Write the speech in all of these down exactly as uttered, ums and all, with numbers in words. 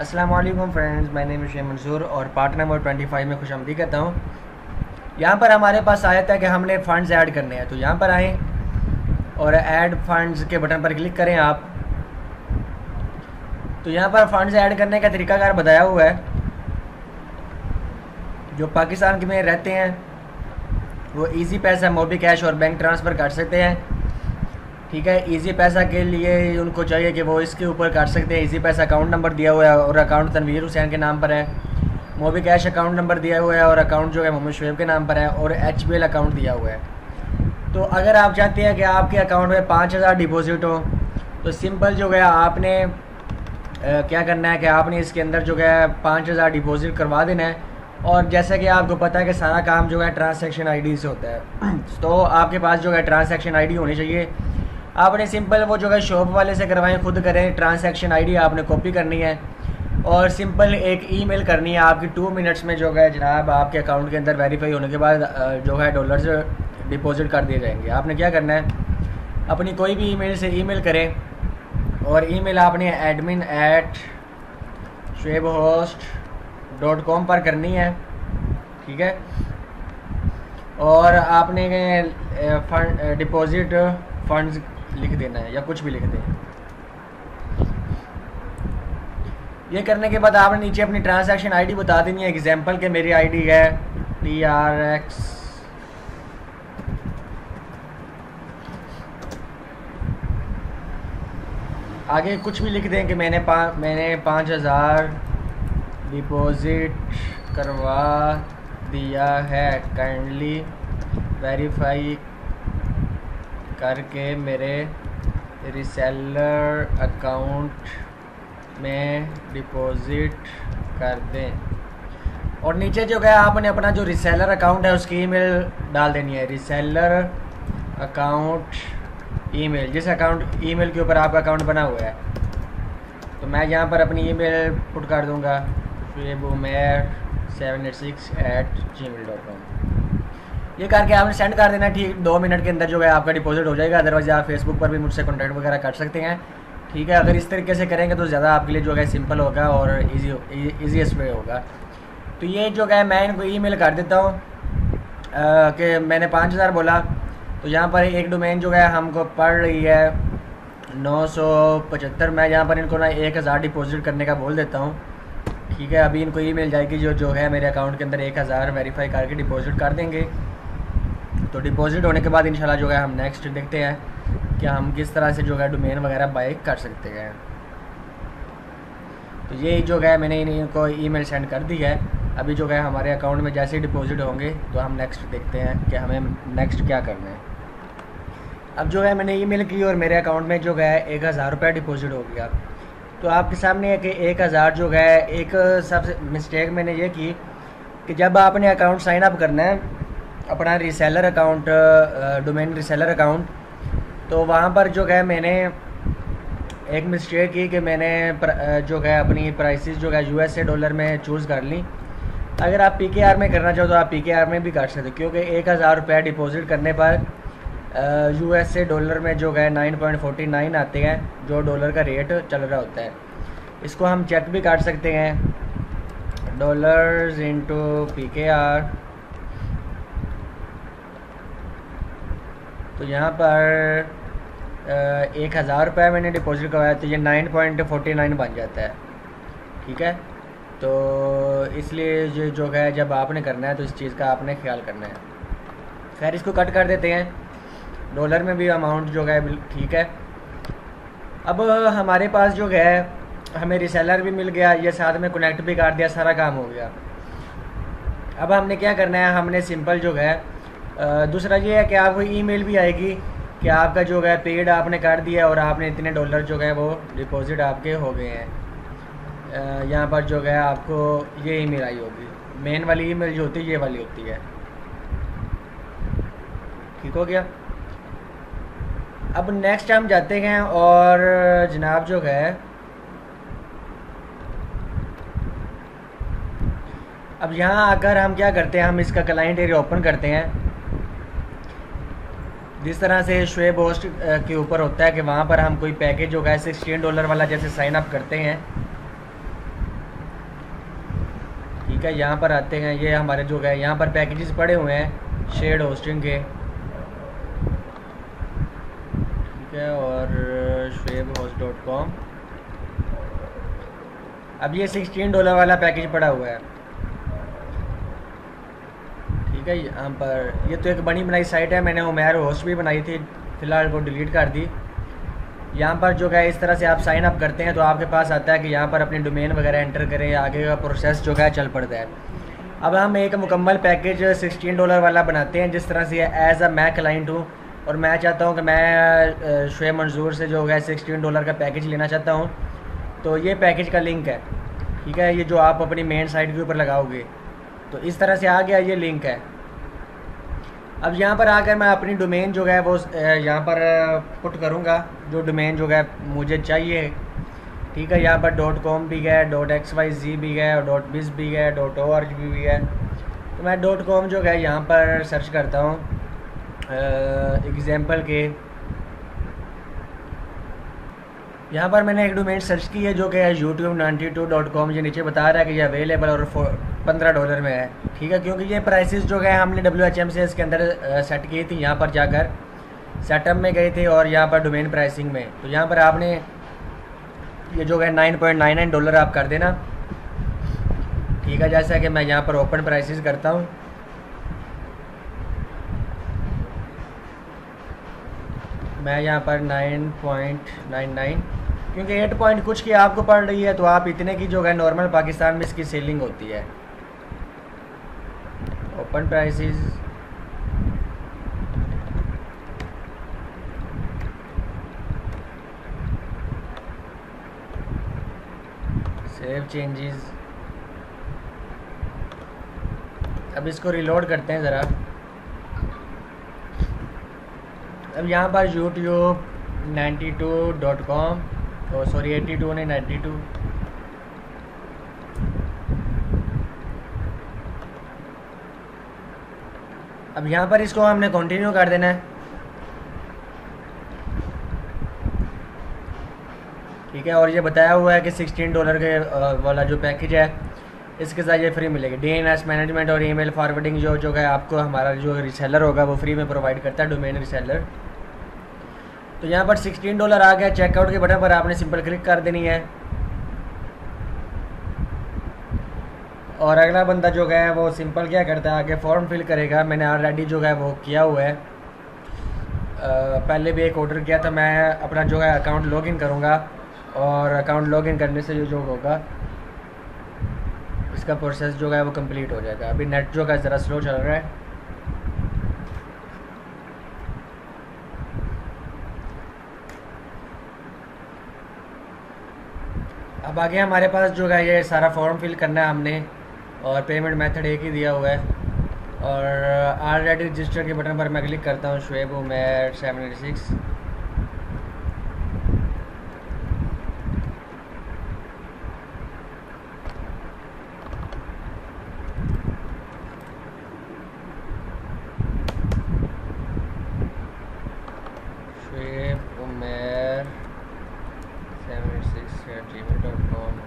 अस्सलाम वालेकुम friends, my name is Shoaib Manzoor और पार्ट नंबर पच्चीस में खुशामदीद कहता हूँ। यहाँ पर हमारे पास आया था कि हमने फ़ंड्स ऐड करने हैं, तो यहाँ पर आएँ और ऐड फंड्स के बटन पर क्लिक करें आप। तो यहाँ पर फ़ंड्स ऐड करने का तरीकाकार बताया हुआ है। जो पाकिस्तान में रहते हैं वो इजी पैसा, मोबी कैश और बैंक ट्रांसफ़र कर सकते हैं। ठीक है, इजी पैसा के लिए उनको चाहिए कि वो इसके ऊपर कर सकते हैं। इजी पैसा अकाउंट नंबर दिया हुआ है और अकाउंट तनवीर हुसैन के नाम पर है। मोबी कैश अकाउंट नंबर दिया हुआ है और अकाउंट जो है मोहम्मद शोएब के नाम पर है और एच बी एल अकाउंट दिया हुआ है। तो अगर आप चाहते हैं कि आपके अकाउंट में पाँच हज़ार डिपॉजिट हो तो सिंपल जो है आपने आ, क्या करना है कि आपने इसके अंदर जो है पाँच हज़ार डिपॉजिट करवा देना है। और जैसा कि आपको पता है कि सारा काम जो है ट्रांसैक्शन आईडी से होता है, तो आपके पास जो है ट्रांसैक्शन आईडी होनी चाहिए। आपने सिंपल वो जो है शॉप वाले से करवाएं, खुद करें। ट्रांसैक्शन आईडी आपने कॉपी करनी है और सिंपल एक ईमेल करनी है आपकी। टू मिनट्स में जो है जनाब आपके अकाउंट के अंदर वेरीफाई होने के बाद जो है डॉलर्स डिपॉजिट कर दिए जाएंगे। आपने क्या करना है, अपनी कोई भी ईमेल से ईमेल करें और ईमेल आपने admin at Shoaib host dot com पर करनी है। ठीक है, और आपने फंड डिपॉजिट फंड्स लिख देना है या कुछ भी लिख दें। ये करने के बाद आपने नीचे अपनी ट्रांसैक्शन आईडी बता देनी है। एग्जांपल के मेरी आईडी है टी आर एक्स आगे कुछ भी लिख दें कि मैंने पा मैंने पाँच हज़ार डिपॉजिट करवा दिया है, काइंडली वेरीफाई करके मेरे रिसेलर अकाउंट में डिपॉजिट कर दें। और नीचे जो है आपने अपना जो रिसेलर अकाउंट है उसकी ईमेल डाल देनी है। रिसेलर अकाउंट ईमेल, जिस अकाउंट ईमेल के ऊपर आपका अकाउंट बना हुआ है। तो मैं यहाँ पर अपनी ईमेल पुट कर दूँगा Shoaib Umair seven eight six at Gmail dot com. ये करके आपने सेंड कर देना। ठीक दो मिनट के अंदर जो है आपका डिपॉजिट हो जाएगा। अदरवाइज़ आप फेसबुक पर भी मुझसे कॉन्टैक्ट वगैरह कर सकते हैं। ठीक है, अगर इस तरीके से करेंगे तो ज़्यादा आपके लिए जो है सिंपल होगा और इजी ईजीएस्ट वे होगा। तो ये जो है मैं इनको ईमेल कर देता हूँ कि मैंने पाँच हज़ार बोला। तो यहाँ पर एक डोमेन जो है हमको पड़ रही है नौ सौ पचहत्तर। मैं यहाँ पर इनको ना एक हज़ार डिपॉजिट करने का बोल देता हूँ। ठीक है, अभी इनको ईमेल जाएगी जो जो है मेरे अकाउंट के अंदर एक हज़ार वेरीफाई करके डिपॉजिट कर देंगे। तो डिपॉजिट होने के बाद इंशाल्लाह जो है हम नेक्स्ट देखते हैं कि हम किस तरह से जो है डोमेन वगैरह बाय कर सकते हैं। तो ये जो है मैंने इनको ईमेल सेंड कर दी है। अभी जो है हमारे अकाउंट में जैसे ही डिपॉजिट होंगे तो हम नेक्स्ट देखते हैं कि हमें नेक्स्ट क्या करना है। अब जो है मैंने ईमेल की और मेरे अकाउंट में जो है एक हज़ार रुपये डिपॉजिट हो गया। तो आपके सामने है कि एक हज़ार जो है एक सबसे मिस्टेक मैंने ये की कि जब आपने अकाउंट साइन अप करना है अपना reseller account, domain reseller account, तो वहाँ पर जो है मैंने एक मिस्टेक की कि मैंने जो है अपनी प्राइसेस जो है यूएसए डॉलर में चूज़ कर ली। अगर आप पीकेआर में करना चाहो तो आप पीकेआर में भी कर सकते, क्योंकि एक हज़ार रुपये डिपॉजिट करने पर यूएसए डॉलर में जो है नाइन पॉइंट फोर्टी नाइन आते हैं, जो डॉलर का रेट चल रहा होता है। इसको हम चेक भी कर सकते हैं, डॉलर्स इंटू पीकेआर। तो यहाँ पर एक हज़ार रुपये मैंने डिपॉजिट करवाया तो ये नाइन पॉइंट फोर्टी नाइन बन जाता है। ठीक है, तो इसलिए जो जो है जब आपने करना है तो इस चीज़ का आपने ख्याल करना है। खैर इसको कट कर देते हैं, डॉलर में भी अमाउंट जो है ठीक है। अब हमारे पास जो है हमें रिसेलर भी मिल गया, ये साथ में कनेक्ट भी कर दिया, सारा काम हो गया। अब हमने क्या करना है, हमने सिंपल जो है दूसरा ये है कि आपको ईमेल भी आएगी कि आपका जो है पेड आपने कर दिया और आपने इतने डॉलर जो है वो डिपॉजिट आपके हो गए हैं। यहाँ पर जो है आपको ये ईमेल आई होगी। मेन वाली ईमेल जो होती है ये वाली होती है। ठीक हो गया। अब नेक्स्ट हम जाते हैं और जनाब जो है अब यहाँ आकर हम क्या करते हैं, हम इसका क्लाइंट एरिया ओपन करते हैं। जिस तरह से शोएब होस्ट के ऊपर होता है कि वहाँ पर हम कोई पैकेज जो है सिक्सटीन डॉलर वाला जैसे साइन अप करते हैं, ठीक है, यहाँ पर आते हैं, ये हमारे जो है यहाँ पर पैकेजेस पड़े हुए हैं शेयर्ड होस्टिंग के, ठीक है, और शोएब होस्ट डॉट कॉम। अब ये सिक्सटीन डॉलर वाला पैकेज पड़ा हुआ है, ठीक है। यहाँ पर ये तो एक बनी बनाई साइट है, मैंने उमेर होस्ट भी बनाई थी, फ़िलहाल वो डिलीट कर दी। यहाँ पर जो है इस तरह से आप साइन अप करते हैं तो आपके पास आता है कि यहाँ पर अपनी डोमेन वगैरह एंटर करें, आगे का प्रोसेस जो है चल पड़ता है। अब हम एक मुकम्मल पैकेज सिक्सटीन डॉलर वाला बनाते हैं, जिस तरह से एज अ मैं क्लाइंट हूँ और मैं चाहता हूँ कि मैं शोएब मंजूर से जो है सिक्सटीन डॉलर का पैकेज लेना चाहता हूँ। तो ये पैकेज का लिंक है, ठीक है, ये जो आप अपनी मेन साइट के ऊपर लगाओगे तो इस तरह से आ गया, ये लिंक है। अब यहाँ पर आकर मैं अपनी डोमेन जो है वो यहाँ पर पुट करूँगा, जो डोमेन जो है मुझे चाहिए, ठीक है। यहाँ पर डॉट कॉम भी है, डॉट एक्स वाई जी भी है, डॉट बिज़ भी है, डॉट ओ आर जी भी है। तो मैं डॉट कॉम जो है यहाँ पर सर्च करता हूँ एग्ज़ाम्पल के। यहाँ पर मैंने एक डोमेन सर्च की है जो कि है YouTube ninety two dot com. ये नीचे बता रहा है कि ये अवेलेबल और पंद्रह डॉलर में है, ठीक है, क्योंकि ये प्राइसेस जो है हमने W H M C S के अंदर सेट की थी। यहाँ पर जाकर सेटअप में गए थे और यहाँ पर डोमेन प्राइसिंग में, तो यहाँ पर आपने ये जो है nine point nine nine dollar आप कर देना, ठीक है। जैसा कि मैं यहाँ पर ओपन प्राइसेस करता हूँ, मैं यहाँ पर नाइन पॉइंट नाइन नाइन, क्योंकि एट पॉइंट कुछ की आपको पड़ रही है तो आप इतने की जो है नॉर्मल पाकिस्तान में इसकी सेलिंग होती है। Open prices, save changes. अब इसको रिलोड करते हैं ज़रा। अब यहाँ पर YouTube ninety two dot com, oh sorry eighty two नहीं नाइन्टी टू, अब यहाँ पर इसको हमने कंटिन्यू कर देना है, ठीक है। और ये बताया हुआ है कि सिक्सटीन डॉलर के वाला जो पैकेज है इसके साथ ये फ्री मिलेगी। डी एन एस मैनेजमेंट और ईमेल फॉरवर्डिंग जो जो है आपको हमारा जो रिसेलर होगा वो फ्री में प्रोवाइड करता है, डोमेन रिसेलर। तो यहाँ पर सिक्सटीन डॉलर आ गया, चेकआउट के बटन पर आपने सिंपल क्लिक कर देनी है और अगला बंदा जो है वो सिंपल क्या करता है, आगे फॉर्म फिल करेगा। मैंने ऑलरेडी जो है वो किया हुआ है, आ, पहले भी एक ऑर्डर किया था। मैं अपना जो है अकाउंट लॉगिन करूँगा और अकाउंट लॉगिन करने से जो होगा इसका प्रोसेस जो है वो कंप्लीट हो जाएगा। अभी नेट जो है ज़रा स्लो चल रहा है। अब आगे हमारे पास जो है ये सारा फॉर्म फिल करना है हमने, और पेमेंट मेथड एक ही दिया हुआ है। और ऑलरेडी रजिस्टर के बटन पर मैं क्लिक करता हूँ, Shoaib Umair seven six. Shoaib Umair seven six at Gmail dot com.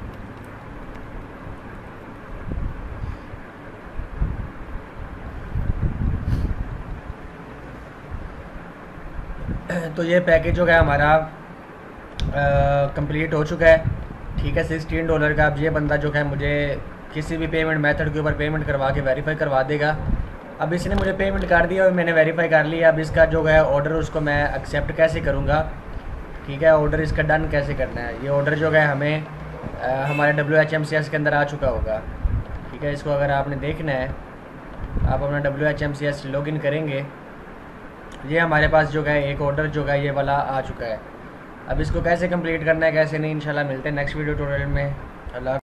तो ये पैकेज जो है हमारा कंप्लीट हो चुका है, ठीक है, सिक्सटीन डॉलर का। अब ये बंदा जो है मुझे किसी भी पेमेंट मेथड के ऊपर पेमेंट करवा के वेरीफाई करवा देगा। अब इसने मुझे पेमेंट कर दिया और मैंने वेरीफाई कर लिया। अब इसका जो है ऑर्डर उसको मैं एक्सेप्ट कैसे करूँगा, ठीक है, ऑर्डर इसका डन कैसे करना है। ये ऑर्डर जो है हमें आ, हमारे W H M C S के अंदर आ चुका होगा, ठीक है। इसको अगर आपने देखना है आप अपना W H M C S login करेंगे, ये हमारे पास जो है एक ऑर्डर जो है ये वाला आ चुका है। अब इसको कैसे कंप्लीट करना है कैसे नहीं, इंशाल्लाह मिलते हैं नेक्स्ट वीडियो ट्यूटोरियल में। अल्लाह।